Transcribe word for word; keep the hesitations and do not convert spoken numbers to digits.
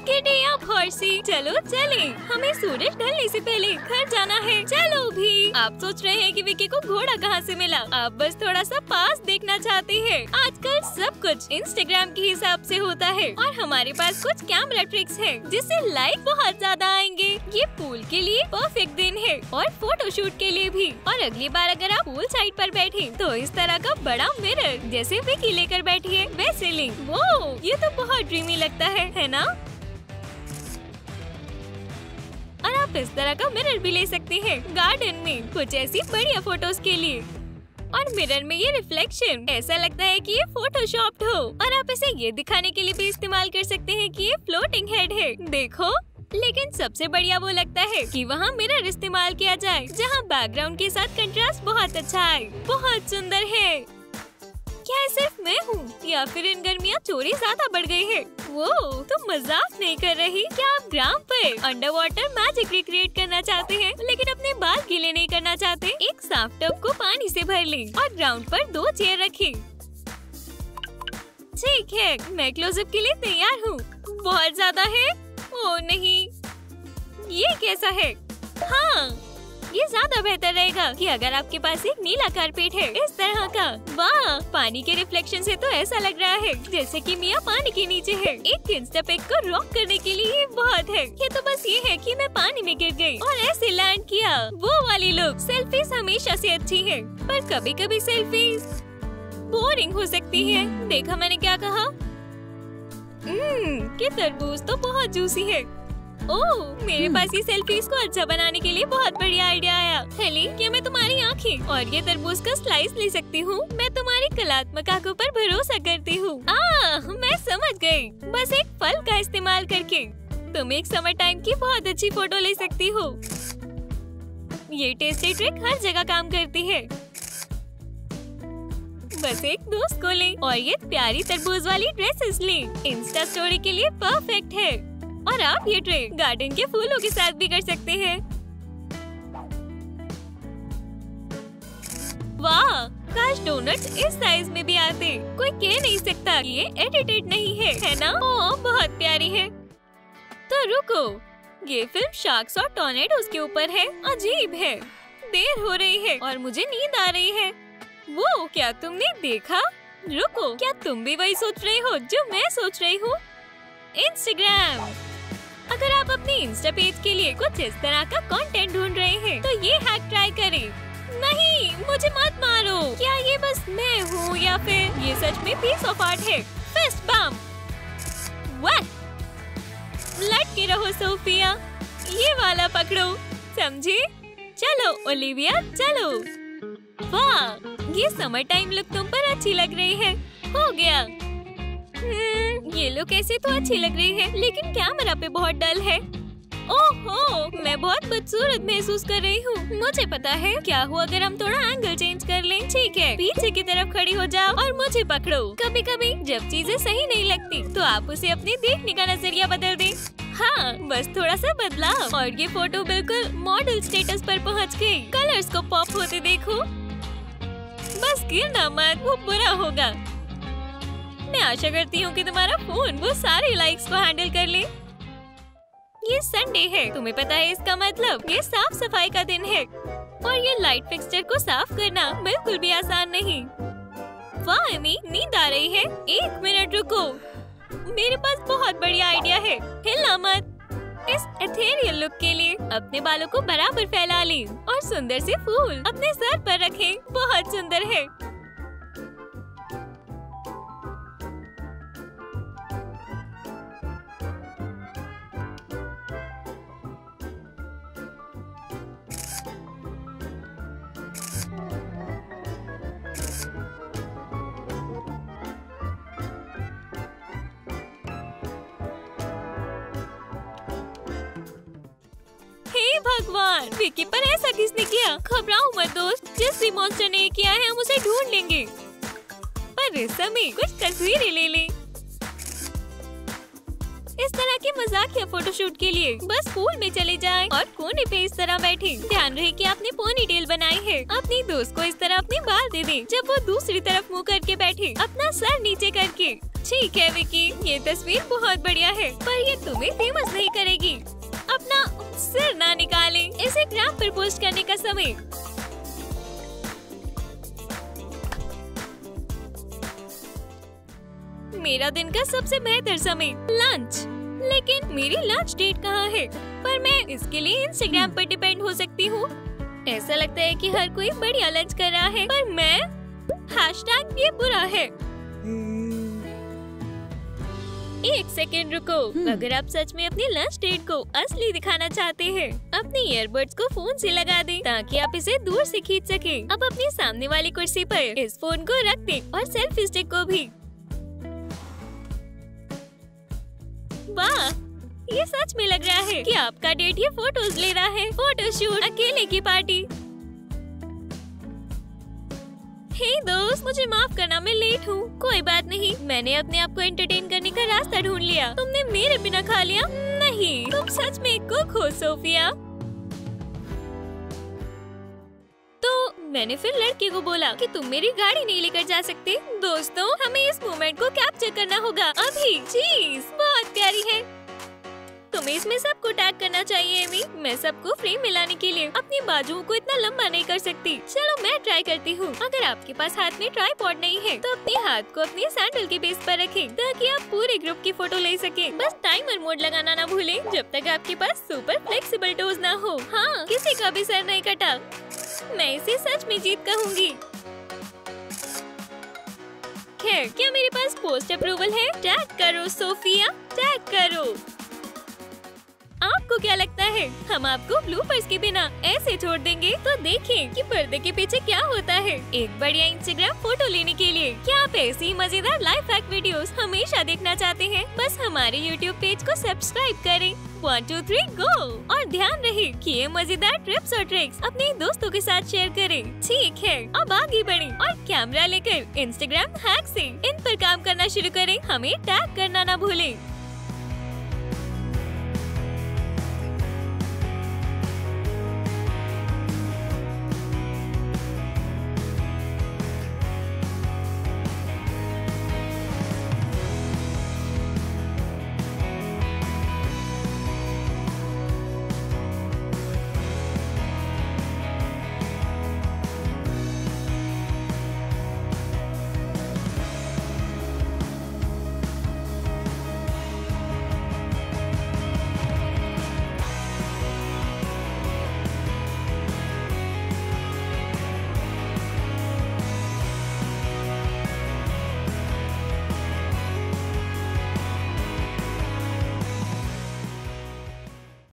Giddy up horsey, चलो चले, हमें सूरज ढलने से पहले घर जाना है। चलो भी। आप सोच रहे हैं कि विकी को घोड़ा कहाँ से मिला? आप बस थोड़ा सा पास देखना चाहते हैं। आजकल सब कुछ इंस्टाग्राम के हिसाब से होता है और हमारे पास कुछ कैमरा ट्रिक्स है जिससे लाइक बहुत ज्यादा आएंगे। ये पूल के लिए परफेक्ट दिन है और फोटोशूट के लिए भी। और अगली बार अगर आप पूल साइड पर बैठे तो इस तरह का बड़ा मिरर जैसे विकी लेकर बैठी है वैसे लें। वो ये तो बहुत ड्रीमी लगता है, है ना? और आप इस तरह का मिरर भी ले सकते हैं गार्डन में कुछ ऐसी बढ़िया फोटोज के लिए। और मिरर में ये रिफ्लेक्शन ऐसा लगता है कि ये फोटोशॉप्ड हो। और आप इसे ये दिखाने के लिए भी इस्तेमाल कर सकते हैं कि ये फ्लोटिंग हेड है, देखो। लेकिन सबसे बढ़िया वो लगता है कि वहाँ मिरर इस्तेमाल किया जाए जहाँ बैकग्राउंड के साथ कंट्रास्ट बहुत अच्छा आए। बहुत सुंदर है। क्या सिर्फ मैं हूँ या फिर इन गर्मियाँ चोरी ज्यादा बढ़ गई है? वो तुम मजाक नहीं कर रही? क्या आप ग्राम पर अंडर वाटर मैजिक रिक्रिएट करना चाहते हैं लेकिन अपने बाल गीले नहीं करना चाहते? एक साफ टब को पानी से भर लें और ग्राउंड पर दो चेयर रखें। ठीक है, मैं क्लोजअप के लिए तैयार हूँ। बहुत ज्यादा है? ओह नहीं, ये कैसा है? हाँ, ये ज्यादा बेहतर रहेगा कि अगर आपके पास एक नीला कारपेट है इस तरह का। वाह, पानी के रिफ्लेक्शन से तो ऐसा लग रहा है जैसे कि मिया पानी के नीचे है। एक इंस्टा पिक को रॉक करने के लिए ये बहुत है। ये तो बस ये है कि मैं पानी में गिर गई और ऐसे लैंड किया। वो वाली लुक। सेल्फीज हमेशा से अच्छी है पर कभी कभी सेल्फीज बोरिंग हो सकती है। देखा मैंने क्या कहा? हम्म, ये तरबूज तो बहुत जूसी है। ओह, मेरे पास ये सेल्फीज को अच्छा बनाने के लिए बहुत बढ़िया आइडिया आया। हेली, क्या मैं तुम्हारी आँखें और ये तरबूज का स्लाइस ले सकती हूँ? मैं तुम्हारी कलात्मक आँखों पर भरोसा करती हूँ। आह, मैं समझ गई। बस एक फल का इस्तेमाल करके तुम एक समर टाइम की बहुत अच्छी फोटो ले सकती हो। ये टेस्टी ट्रिक हर जगह काम करती है। बस एक दोस्त को ले और ये प्यारी तरबूज वाली ड्रेसेस ले। इंस्टा स्टोरी के लिए परफेक्ट है। और आप ये ट्रिक गार्डन के फूलों के साथ भी कर सकते हैं। वाह, काश डोनट्स इस साइज में भी आते। कोई कह नहीं सकता कि ये एडिटेड नहीं है, है ना? ओह, बहुत प्यारी है। तो रुको, ये फिल्म शार्क्स और टॉर्नेडोज के ऊपर है। अजीब है। देर हो रही है और मुझे नींद आ रही है। वो, क्या तुमने देखा? रुको, क्या तुम भी वही सोच रही हो जो मैं सोच रही हूँ? इंस्टाग्राम। अगर आप अपने इंस्टा पेज के लिए कुछ इस तरह का कंटेंट ढूंढ रहे हैं तो ये हैक ट्राई करें। नहीं, मुझे मत मारो। क्या ये बस मैं हूँ या फिर ये सच में पीस ऑफ आर्ट है? Fist bump. वाह, लटके रहो सोफिया, ये वाला पकड़ो, समझे? चलो ओलिविया, चलो। वाह, ये समर टाइम लुक तुम पर अच्छी लग रही है। हो गया। हम्म, ये लुक ऐसे तो अच्छी लग रही है लेकिन कैमरा पे बहुत डल है। ओहो, मैं बहुत बदसूरत महसूस कर रही हूँ। मुझे पता है क्या हुआ अगर हम थोड़ा एंगल चेंज कर लें। ठीक है, पीछे की तरफ खड़ी हो जाओ और मुझे पकड़ो। कभी कभी जब चीजें सही नहीं लगती तो आप उसे अपने देखने का नजरिया बदल दें। हाँ, बस थोड़ा सा बदलाव और ये फोटो बिल्कुल मॉडल स्टेटस पर पहुँच गई। कलर्स को पॉप होते देखो। बस गिरना मत, वो बुरा होगा। मैं आशा करती हूँ कि तुम्हारा फोन वो सारे लाइक्स को हैंडल कर ले। ये संडे है, तुम्हें पता है इसका मतलब ये साफ सफाई का दिन है। और ये लाइट फिक्सचर को साफ करना बिल्कुल भी आसान नहीं। वाह एमी, नींद आ रही है? एक मिनट रुको, मेरे पास बहुत बढ़िया आइडिया है। हिलना मत। इस एथेरियल लुक के लिए अपने बालों को बराबर फैला लें और सुंदर से फूल अपने सर पर रखें। बहुत सुंदर है। भगवान, विकी पर ऐसा किसने किया? घबराओ मत दोस्त, जिस भी मॉन्स्टर ने किया है हम उसे ढूंढ लेंगे। पर इस समय कुछ तस्वीरें ले लें। इस तरह के मजाकिया फोटोशूट के लिए बस पूल में चले जाएं और कोने पे इस तरह बैठे। ध्यान रहे कि आपने पोनी टेल बनाई है। अपनी दोस्त को इस तरह अपने बाल दे दें जब वो दूसरी तरफ मुंह करके बैठे, अपना सर नीचे करके। ठीक है विकी, ये तस्वीर बहुत बढ़िया है, पर ये तुम्हें फेमस नहीं करेगी। अपना सिर ना निकाले। इसे ग्राम पर पोस्ट करने का समय। मेरा दिन का सबसे बेहतर समय लंच। लेकिन मेरी लंच डेट कहाँ है? पर मैं इसके लिए इंस्टाग्राम पर डिपेंड हो सकती हूँ। ऐसा लगता है कि हर कोई बढ़िया लंच कर रहा है, पर मैं हैशटैग ये बुरा है। एक सेकेंड रुको। अगर आप सच में अपनी लंच डेट को असली दिखाना चाहते हैं, अपने ईयरबड्स को फोन से लगा दें ताकि आप इसे दूर से खींच सकें। अब अपनी सामने वाली कुर्सी पर इस फोन को रख दें और सेल्फी स्टिक को भी। वाह, ये सच में लग रहा है कि आपका डेट ये फोटोज ले रहा है। फोटोशूट, अकेले की पार्टी। हे दोस्त, मुझे माफ करना, मैं लेट हूँ। कोई बात नहीं, मैंने अपने आप को एंटरटेन करने का रास्ता ढूंढ लिया। तुमने मेरे बिना खा लिया? नहीं, तुम सच में कुक हो सोफिया। तो मैंने फिर लड़के को बोला कि तुम मेरी गाड़ी नहीं लेकर जा सकते। दोस्तों, हमें इस मोमेंट को कैप्चर करना होगा अभी। चीज बहुत प्यारी है। तुम्हें इसमें सबको टैग करना चाहिए एमी। मैं सबको फ्रेम में लाने के लिए अपनी बाजुओं को इतना लंबा नहीं कर सकती। चलो मैं ट्राई करती हूँ। अगर आपके पास हाथ में ट्राइपॉड नहीं है तो अपने हाथ को अपनी सैंडल के बेस पर रखें ताकि आप पूरे ग्रुप की फोटो ले सके। बस टाइमर मोड लगाना ना भूलें जब तक आपके पास सुपर फ्लेक्सिबल टोज ना हो। हाँ, किसी का भी सर नहीं कटा। मैं इसे सच में जीत कहूँगी। खैर, क्या मेरे पास पोस्ट अप्रूवल है? टैग करो सोफिया, टैग करो। आपको क्या लगता है हम आपको ब्लूपर्स के बिना ऐसे छोड़ देंगे? तो देखें कि पर्दे के पीछे क्या होता है। एक बढ़िया इंस्टाग्राम फोटो लेने के लिए क्या आप ऐसी ही मजेदार लाइफ हैक वीडियोस हमेशा देखना चाहते हैं? बस हमारे यूट्यूब पेज को सब्सक्राइब करें। One two three go. और ध्यान रहे कि ये मजेदार टिप्स और ट्रिक्स अपने दोस्तों के साथ शेयर करें। ठीक है, अब आगे बढ़ें और कैमरा लेकर इंस्टाग्राम हैक से इन पर काम करना शुरू करें। हमें टैग करना ना भूलें।